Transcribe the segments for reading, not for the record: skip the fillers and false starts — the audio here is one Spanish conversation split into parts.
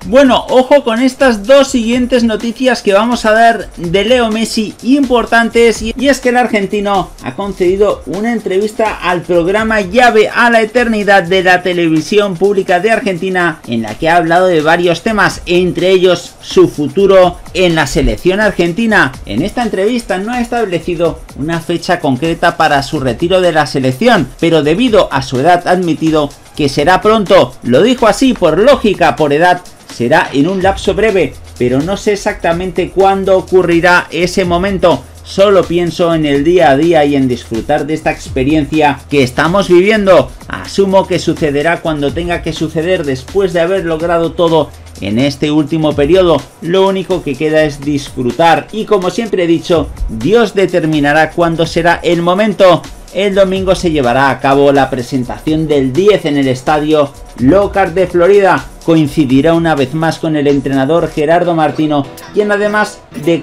Bueno, ojo con estas dos siguientes noticias que vamos a dar de Leo Messi importantes, y es que el argentino ha concedido una entrevista al programa Llave a la Eternidad de la televisión pública de Argentina, en la que ha hablado de varios temas, entre ellos su futuro en la selección argentina. En esta entrevista no ha establecido una fecha concreta para su retiro de la selección, pero debido a su edad ha admitido que será pronto. Lo dijo así: por lógica, por edad, será en un lapso breve, pero no sé exactamente cuándo ocurrirá ese momento. Solo pienso en el día a día y en disfrutar de esta experiencia que estamos viviendo. Asumo que sucederá cuando tenga que suceder, después de haber logrado todo en este último periodo. Lo único que queda es disfrutar y, como siempre he dicho, Dios determinará cuándo será el momento. El domingo se llevará a cabo la presentación del 10 en el estadio Lockhart de Florida. Coincidirá una vez más con el entrenador Gerardo Martino, quien además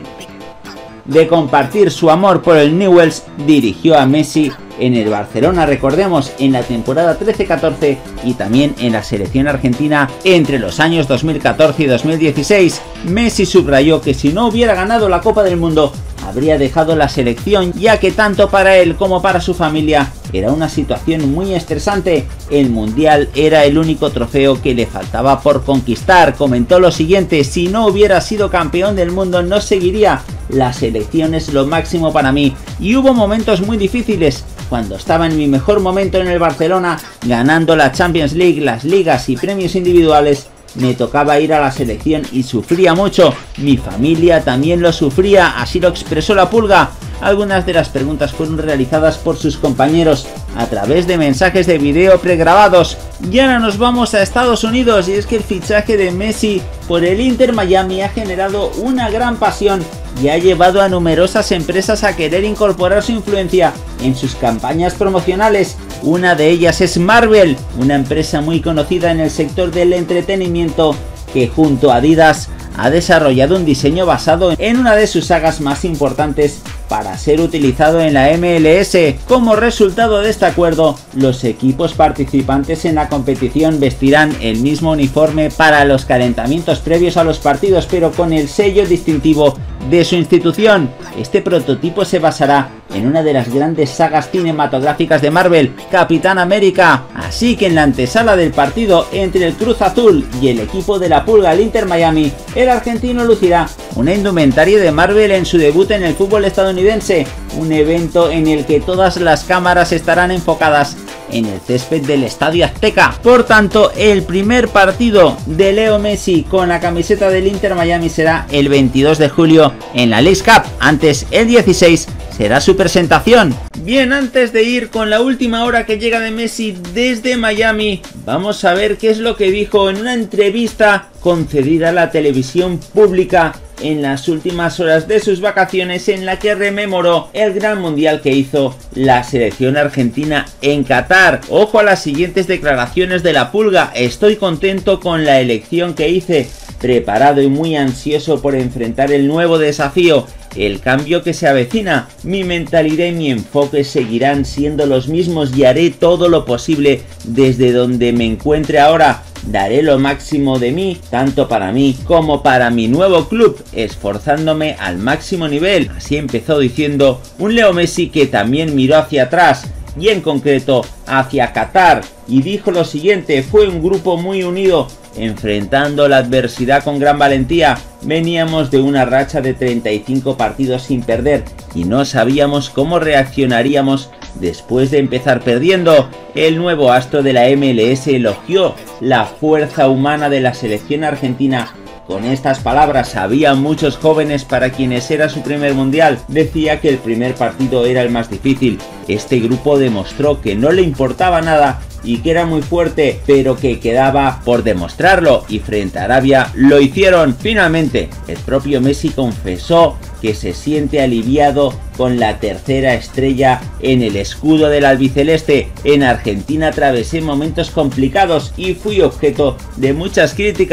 de compartir su amor por el Newell's, dirigió a Messi en el Barcelona, recordemos, en la temporada 13-14 y también en la selección argentina entre los años 2014 y 2016. Messi subrayó que si no hubiera ganado la Copa del Mundo, habría dejado la selección, ya que tanto para él como para su familia era una situación muy estresante. El Mundial era el único trofeo que le faltaba por conquistar. Comentó lo siguiente: si no hubiera sido campeón del mundo no seguiría, la selección es lo máximo para mí, y hubo momentos muy difíciles. Cuando estaba en mi mejor momento en el Barcelona, ganando la Champions League, las ligas y premios individuales, me tocaba ir a la selección y sufría mucho. Mi familia también lo sufría, así lo expresó la Pulga. Algunas de las preguntas fueron realizadas por sus compañeros a través de mensajes de video pregrabados. Y ahora nos vamos a Estados Unidos, y es que el fichaje de Messi por el Inter Miami ha generado una gran pasión y ha llevado a numerosas empresas a querer incorporar su influencia en sus campañas promocionales. Una de ellas es Marvel, una empresa muy conocida en el sector del entretenimiento, que junto a Adidas ha desarrollado un diseño basado en una de sus sagas más importantes para ser utilizado en la MLS. Como resultado de este acuerdo, los equipos participantes en la competición vestirán el mismo uniforme para los calentamientos previos a los partidos, pero con el sello distintivo de su institución. Este prototipo se basará en una de las grandes sagas cinematográficas de Marvel, Capitán América. Así que en la antesala del partido entre el Cruz Azul y el equipo de la Pulga, el Inter Miami, el argentino lucirá una indumentaria de Marvel en su debut en el fútbol estadounidense, un evento en el que todas las cámaras estarán enfocadas en el césped del Estadio Azteca. Por tanto, el primer partido de Leo Messi con la camiseta del Inter Miami será el 22 de julio en la Leagues Cup. Antes, el 16 será su presentación. Bien, antes de ir con la última hora que llega de Messi desde Miami, vamos a ver qué es lo que dijo en una entrevista concedida a la televisión pública en las últimas horas de sus vacaciones, en la que rememoró el gran mundial que hizo la selección argentina en Qatar. Ojo a las siguientes declaraciones de la Pulga: estoy contento con la elección que hice, preparado y muy ansioso por enfrentar el nuevo desafío, el cambio que se avecina. Mi mentalidad y mi enfoque seguirán siendo los mismos y haré todo lo posible desde donde me encuentre ahora. Daré lo máximo de mí, tanto para mí como para mi nuevo club, esforzándome al máximo nivel. Así empezó diciendo un Leo Messi que también miró hacia atrás, y en concreto hacia Qatar, y dijo lo siguiente: fue un grupo muy unido, enfrentando la adversidad con gran valentía. Veníamos de una racha de 35 partidos sin perder y no sabíamos cómo reaccionaríamos después de empezar perdiendo. El nuevo astro de la MLS elogió la fuerza humana de la selección argentina. Con estas palabras: había muchos jóvenes para quienes era su primer mundial. Decía que el primer partido era el más difícil. Este grupo demostró que no le importaba nada y que era muy fuerte, pero que quedaba por demostrarlo, y frente a Arabia lo hicieron. Finalmente, el propio Messi confesó que se siente aliviado con la tercera estrella en el escudo del albiceleste. En Argentina atravesé momentos complicados y fui objeto de muchas críticas.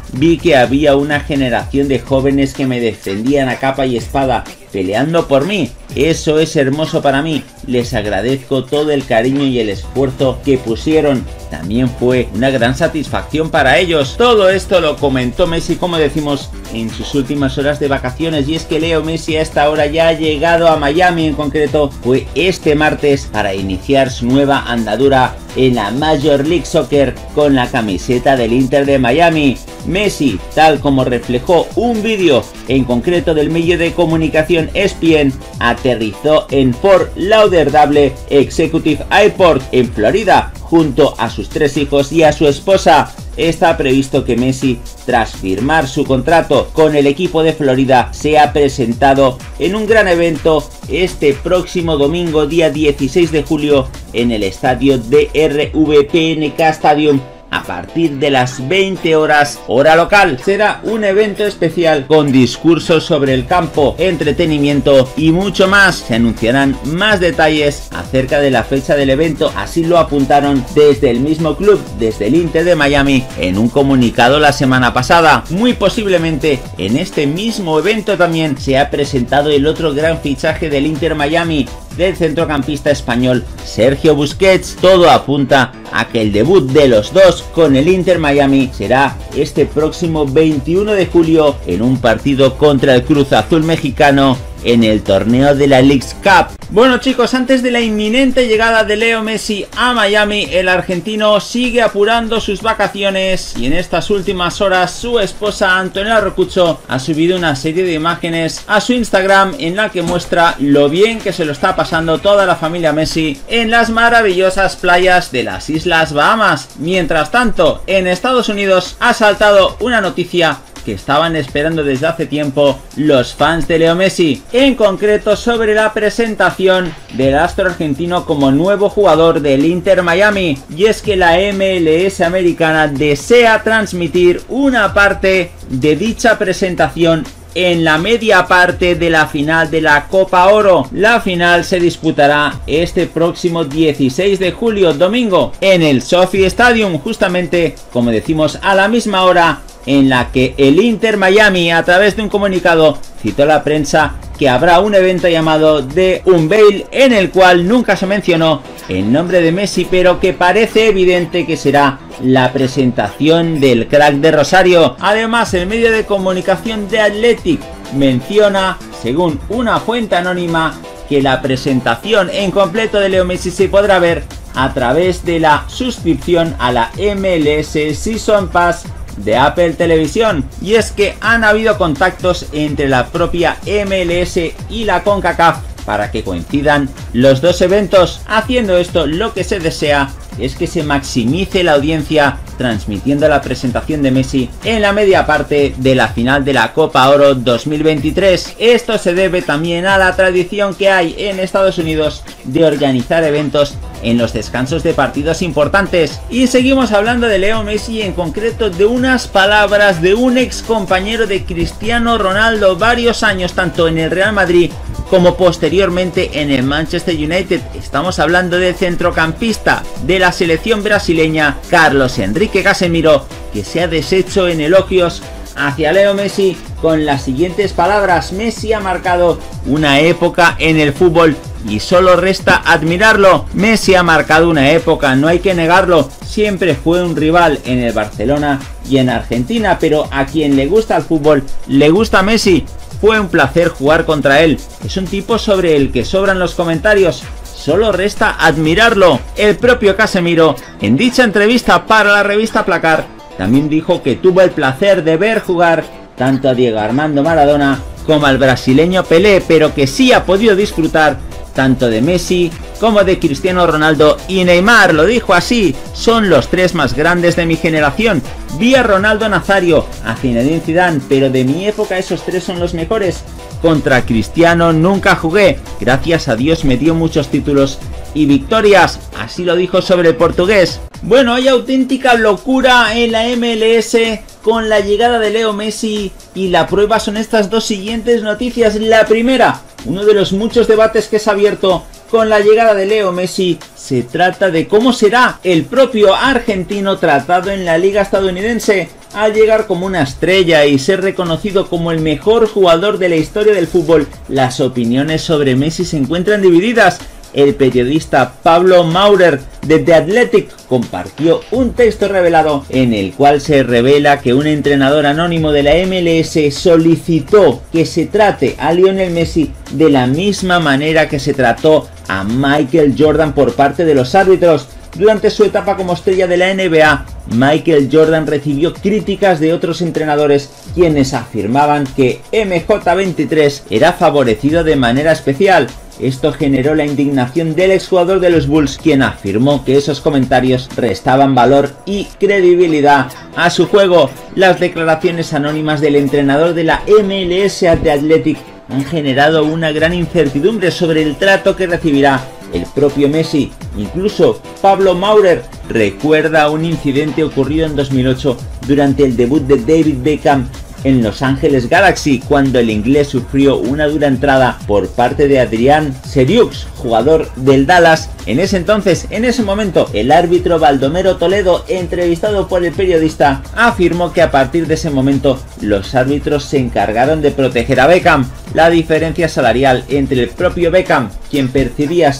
vi que había una generación de jóvenes que me defendían a capa y espada, peleando por mí. Eso es hermoso para mí. Les agradezco todo el cariño y el esfuerzo que pusieron. También fue una gran satisfacción para ellos. Todo esto lo comentó Messi, como decimos, en sus últimas horas de vacaciones. Y es que Leo Messi a esta hora ya ha llegado a Miami, en concreto fue este martes, para iniciar su nueva andadura en la Major League Soccer con la camiseta del Inter de Miami. Messi, tal como reflejó un vídeo en concreto del medio de comunicación ESPN, aterrizó en Fort Lauderdale Executive Airport en Florida junto a sus 3 hijos y a su esposa. Está previsto que Messi, tras firmar su contrato con el equipo de Florida, sea presentado en un gran evento este próximo domingo, día 16 de julio, en el estadio DRV-PNK Stadium, a partir de las 20 horas hora local. Será un evento especial con discursos sobre el campo, entretenimiento y mucho más. Se anunciarán más detalles acerca de la fecha del evento, así lo apuntaron desde el mismo club, desde el Inter de Miami, en un comunicado la semana pasada. Muy posiblemente en este mismo evento también se ha presentado el otro gran fichaje del Inter Miami, del centrocampista español Sergio Busquets. Todo apunta a que el debut de los dos con el Inter Miami será este próximo 21 de julio en un partido contra el Cruz Azul mexicano en el torneo de la Leagues Cup. Bueno chicos, antes de la inminente llegada de Leo Messi a Miami, el argentino sigue apurando sus vacaciones y en estas últimas horas su esposa Antonella Rocuccio ha subido una serie de imágenes a su Instagram en la que muestra lo bien que se lo está pasando toda la familia Messi en las maravillosas playas de las Islas Bahamas. Mientras tanto, en Estados Unidos ha saltado una noticia que estaban esperando desde hace tiempo los fans de Leo Messi, en concreto sobre la presentación del astro argentino como nuevo jugador del Inter Miami. Y es que la MLS americana desea transmitir una parte de dicha presentación en la media parte de la final de la Copa Oro. La final se disputará este próximo 16 de julio, domingo, en el SoFi Stadium, justamente, como decimos, a la misma hora en la que el Inter Miami, a través de un comunicado, citó a la prensa que habrá un evento llamado The Unveil, en el cual nunca se mencionó el nombre de Messi, pero que parece evidente que será la presentación del crack de Rosario. Además, el medio de comunicación de Athletic menciona, según una fuente anónima, que la presentación en completo de Leo Messi se podrá ver a través de la suscripción a la MLS Season Pass de Apple Televisión. Y es que han habido contactos entre la propia MLS y la CONCACAF para que coincidan los dos eventos. Haciendo esto, lo que se desea es que se maximice la audiencia transmitiendo la presentación de Messi en la media parte de la final de la Copa Oro 2023. Esto se debe también a la tradición que hay en Estados Unidos de organizar eventos en los descansos de partidos importantes. Y seguimos hablando de Leo Messi, en concreto de unas palabras de un ex compañero de Cristiano Ronaldo varios años, tanto en el Real Madrid como posteriormente en el Manchester United. Estamos hablando del centrocampista de la selección brasileña Carlos Enrique Casemiro, que se ha deshecho en elogios hacia Leo Messi con las siguientes palabras: Messi ha marcado una época en el fútbol y solo resta admirarlo. Messi ha marcado una época, no hay que negarlo. Siempre fue un rival en el Barcelona y en Argentina, pero a quien le gusta el fútbol, le gusta Messi. Fue un placer jugar contra él. Es un tipo sobre el que sobran los comentarios. Solo resta admirarlo. El propio Casemiro, en dicha entrevista para la revista Placar, también dijo que tuvo el placer de ver jugar tanto a Diego Armando Maradona como al brasileño Pelé, pero que sí ha podido disfrutar tanto de Messi como de Cristiano Ronaldo y Neymar. Lo dijo así: son los tres más grandes de mi generación. Vi a Ronaldo Nazario, a Zinedine Zidane, pero de mi época esos tres son los mejores. Contra Cristiano nunca jugué, gracias a Dios me dio muchos títulos y victorias. Así lo dijo sobre el portugués. Bueno, hay auténtica locura en la MLS con la llegada de Leo Messi, y la prueba son estas dos siguientes noticias. La primera, uno de los muchos debates que se ha abierto Con la llegada de Leo Messi se trata de cómo será el propio argentino tratado en la liga estadounidense, al llegar como una estrella y ser reconocido como el mejor jugador de la historia del fútbol. Las opiniones sobre Messi se encuentran divididas. El periodista Pablo Maurer de The Athletic compartió un texto revelado en el cual se revela que un entrenador anónimo de la MLS solicitó que se trate a Lionel Messi de la misma manera que se trató a Michael Jordan por parte de los árbitros. Durante su etapa como estrella de la NBA, Michael Jordan recibió críticas de otros entrenadores, quienes afirmaban que MJ23 era favorecido de manera especial. Esto generó la indignación del exjugador de los Bulls, quien afirmó que esos comentarios restaban valor y credibilidad a su juego. Las declaraciones anónimas del entrenador de la MLS The Athletic han generado una gran incertidumbre sobre el trato que recibirá el propio Messi. Incluso Pablo Maurer recuerda un incidente ocurrido en 2008 durante el debut de David Beckham en Los Ángeles Galaxy, cuando el inglés sufrió una dura entrada por parte de Adrián Seriux, jugador del Dallas. En ese momento, el árbitro Baldomero Toledo, entrevistado por el periodista, afirmó que a partir de ese momento los árbitros se encargaron de proteger a Beckham. La diferencia salarial entre el propio Beckham, quien percibía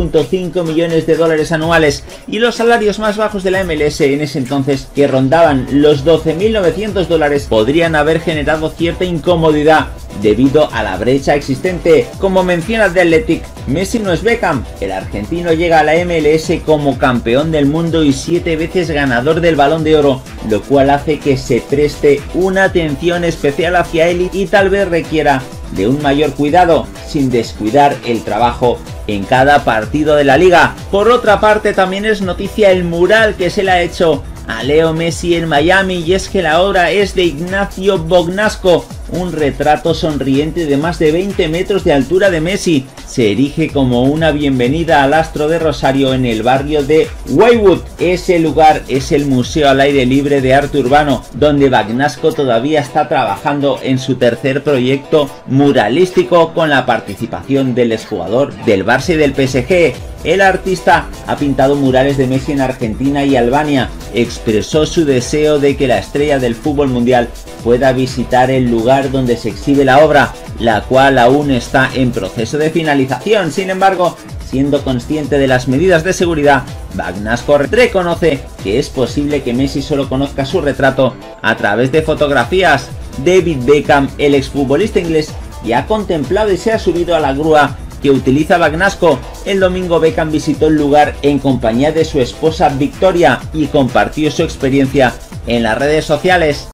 6.5 millones de dólares anuales, y los salarios más bajos de la MLS en ese entonces, que rondaban los 12.900 dólares, podrían haber generado cierta incomodidad debido a la brecha existente. Como menciona The Athletic, Messi no es Beckham. El argentino llega a la MLS como campeón del mundo y 7 veces ganador del Balón de Oro, lo cual hace que se preste una atención especial hacia él y tal vez requiera de un mayor cuidado, sin descuidar el trabajo en cada partido de la liga. Por otra parte, también es noticia el mural que se le ha hecho a Leo Messi en Miami, y es que la obra es de Ignacio Bognasco, un retrato sonriente de más de 20 metros de altura de Messi. Se erige como una bienvenida al astro de Rosario en el barrio de Wynwood. Ese lugar es el Museo al Aire Libre de Arte Urbano, donde Bognasco todavía está trabajando en su tercer proyecto muralístico con la participación del exjugador del Barça y del PSG. El artista ha pintado murales de Messi en Argentina y Albania. Expresó su deseo de que la estrella del fútbol mundial pueda visitar el lugar donde se exhibe la obra, la cual aún está en proceso de finalización. Sin embargo, siendo consciente de las medidas de seguridad, Bognasco reconoce que es posible que Messi solo conozca su retrato a través de fotografías. David Beckham, el exfutbolista inglés, ya ha contemplado y se ha subido a la grúa que utiliza Bognasco. El domingo Beckham visitó el lugar en compañía de su esposa Victoria y compartió su experiencia en las redes sociales.